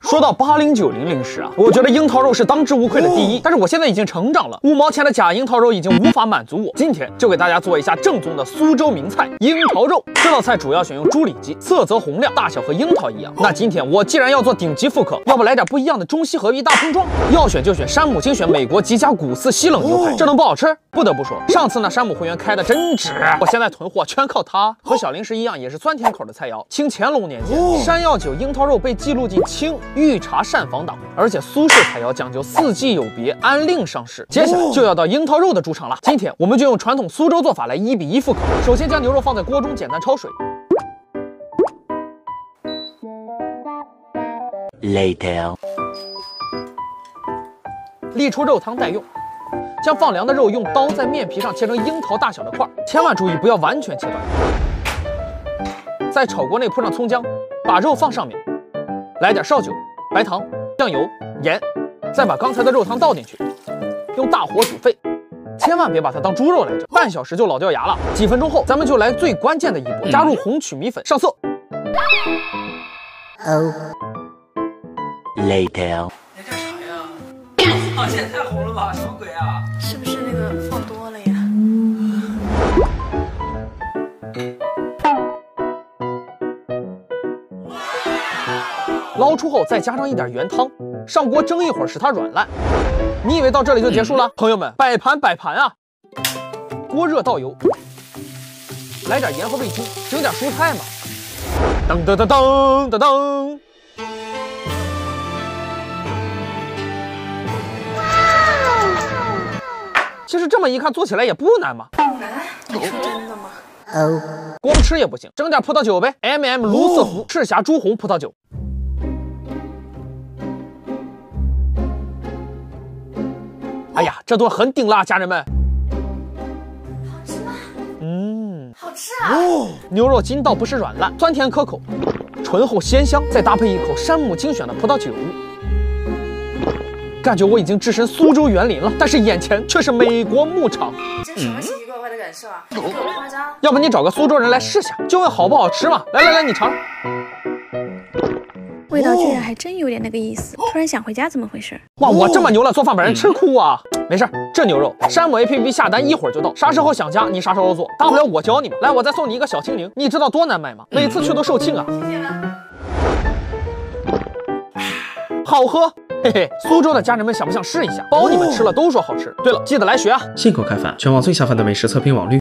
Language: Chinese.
说到80、90零食啊，我觉得樱桃肉是当之无愧的第一。但是我现在已经成长了，5毛钱的假樱桃肉已经无法满足我。今天就给大家做一下正宗的苏州名菜樱桃肉。这道菜主要选用猪里脊，色泽红亮，大小和樱桃一样。那今天我既然要做顶级复刻，要不来点不一样的中西合璧大碰撞？要选就选山姆精选美国吉家古寺西冷牛排，这能不好吃？不得不说，上次那山姆会员开的真值，我现在囤货全靠它。和小零食一样，也是酸甜口的菜肴。清乾隆年间，山药酒樱桃肉被记录进清御茶膳房档，而且苏式菜肴讲究四季有别，按令上市。接下来就要到樱桃肉的主场了。今天我们就用传统苏州做法来1比1复刻。首先将牛肉放在锅中简单焯水。 Later， 沥出肉汤待用。将放凉的肉用刀在面皮上切成樱桃大小的块，千万注意不要完全切断。在炒锅内铺上葱姜，把肉放上面，来点绍酒、白糖、酱油、盐，再把刚才的肉汤倒进去，用大火煮沸。千万别把它当猪肉来蒸，半小时就老掉牙了。几分钟后，咱们就来最关键的一步，加入红曲米粉上色。 Later， 你干啥呀？放这也太红了吧，什么鬼啊？ 是不是那个放多了呀？ 捞出后再加上一点原汤，上锅蒸一会儿使它软烂。你以为到这里就结束了？朋友们，摆盘啊！锅热倒油，来点盐和味精，整点蔬菜嘛。噔噔噔噔噔噔。其实这么一看，做起来也不难嘛。 你说真的吗？ 光吃也不行，整点葡萄酒呗。卢瑟福赤霞朱红葡萄酒。哎呀，这顿很顶了，家人们。 好吃吗？好吃啊！ 牛肉筋道不是软烂，酸甜可口，醇厚鲜香，再搭配一口山姆精选的葡萄酒。感觉我已经置身苏州园林了，但是眼前却是美国牧场。 这什么奇奇怪怪的感受啊？有夸张？ 要不你找个苏州人来试下，就问好不好吃嘛。来，你尝。 味道居然还真有点那个意思，突然想回家，怎么回事？ 哇，我这么牛了，做饭把人吃哭啊！没事，这牛肉山姆 APP 下单一会儿就到，啥时候想家你啥时候做，大不了我教你嘛。来，我再送你一个小青柠，你知道多难买吗？每次去都售罄啊。 谢谢了。 好喝。嘿嘿，苏州的家人们想不想试一下？包你们吃了都说好吃。对了，记得来学啊！ 信口开饭，全网最下饭的美食测评网绿。